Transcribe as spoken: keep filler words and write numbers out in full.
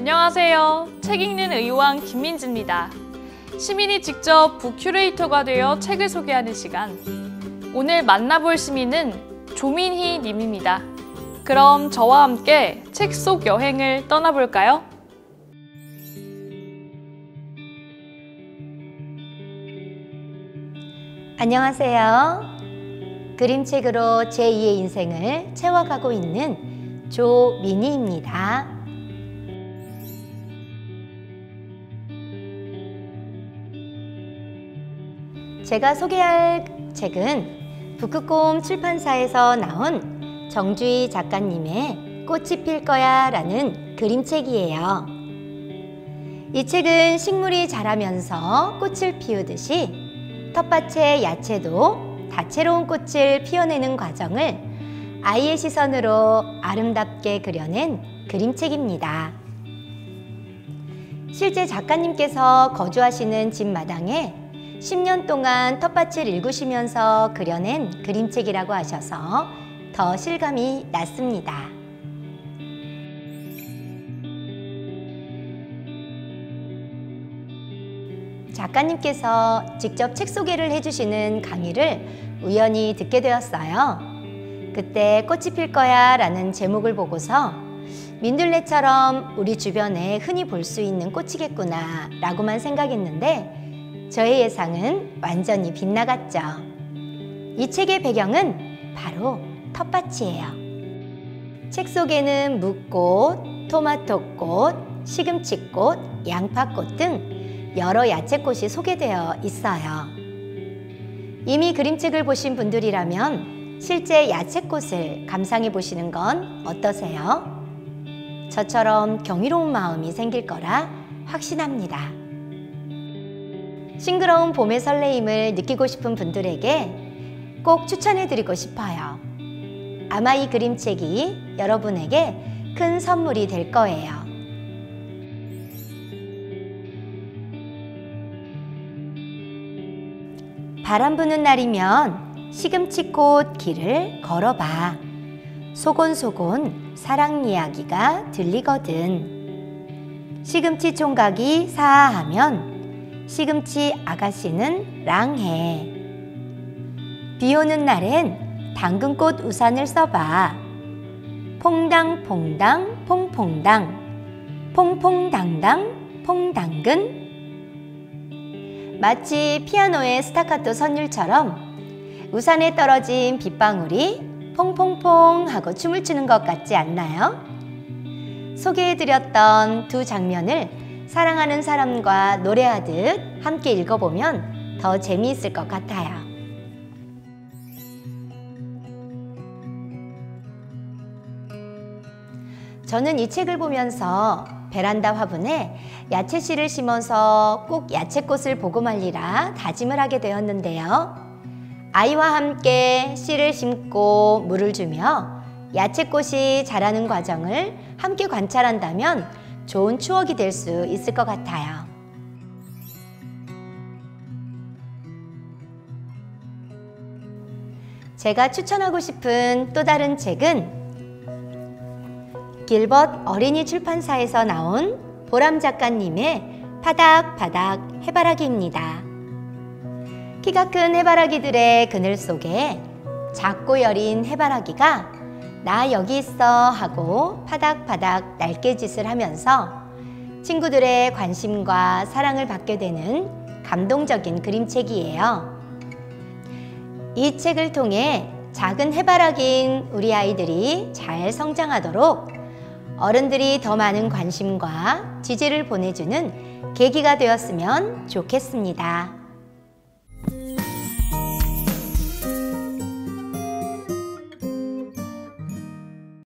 안녕하세요. 책 읽는 의왕 김민지입니다. 시민이 직접 북 큐레이터가 되어 책을 소개하는 시간. 오늘 만나볼 시민은 조민희 님입니다. 그럼 저와 함께 책 속 여행을 떠나볼까요? 안녕하세요. 그림책으로 제이의 인생을 채워가고 있는 조민희입니다. 제가 소개할 책은 북극곰 출판사에서 나온 정주희 작가님의 꽃이 필 거야 라는 그림책이에요. 이 책은 식물이 자라면서 꽃을 피우듯이 텃밭의 야채도 다채로운 꽃을 피워내는 과정을 아이의 시선으로 아름답게 그려낸 그림책입니다. 실제 작가님께서 거주하시는 집 마당에 십 년 동안 텃밭을 일구시면서 그려낸 그림책이라고 하셔서 더 실감이 났습니다. 작가님께서 직접 책 소개를 해주시는 강의를 우연히 듣게 되었어요. 그때 꽃이 필 거야 라는 제목을 보고서 민들레처럼 우리 주변에 흔히 볼 수 있는 꽃이겠구나 라고만 생각했는데 저의 예상은 완전히 빗나갔죠. 이 책의 배경은 바로 텃밭이에요. 책 속에는 묵꽃, 토마토꽃, 시금치꽃, 양파꽃 등 여러 야채꽃이 소개되어 있어요. 이미 그림책을 보신 분들이라면 실제 야채꽃을 감상해 보시는 건 어떠세요? 저처럼 경이로운 마음이 생길 거라 확신합니다. 싱그러운 봄의 설레임을 느끼고 싶은 분들에게 꼭 추천해드리고 싶어요. 아마 이 그림책이 여러분에게 큰 선물이 될 거예요. 바람 부는 날이면 시금치꽃 길을 걸어봐. 소곤소곤 사랑 이야기가 들리거든. 시금치 총각이 사하하면 시금치 아가씨는 랑해. 비 오는 날엔 당근꽃 우산을 써봐. 퐁당퐁당 퐁퐁당 퐁퐁당당 퐁당근. 마치 피아노의 스타카토 선율처럼 우산에 떨어진 빗방울이 퐁퐁퐁 하고 춤을 추는 것 같지 않나요? 소개해드렸던 두 장면을 사랑하는 사람과 노래하듯 함께 읽어보면 더 재미있을 것 같아요. 저는 이 책을 보면서 베란다 화분에 야채씨를 심어서 꼭 야채꽃을 보고 말리라 다짐을 하게 되었는데요. 아이와 함께 씨를 심고 물을 주며 야채꽃이 자라는 과정을 함께 관찰한다면 좋은 추억이 될 수 있을 것 같아요. 제가 추천하고 싶은 또 다른 책은 길벗 어린이 출판사에서 나온 보람 작가님의 파닥파닥 해바라기입니다. 키가 큰 해바라기들의 그늘 속에 작고 여린 해바라기가 나 여기 있어 하고 파닥파닥 날개짓을 하면서 친구들의 관심과 사랑을 받게 되는 감동적인 그림책이에요. 이 책을 통해 작은 해바라기인 우리 아이들이 잘 성장하도록 어른들이 더 많은 관심과 지지를 보내주는 계기가 되었으면 좋겠습니다.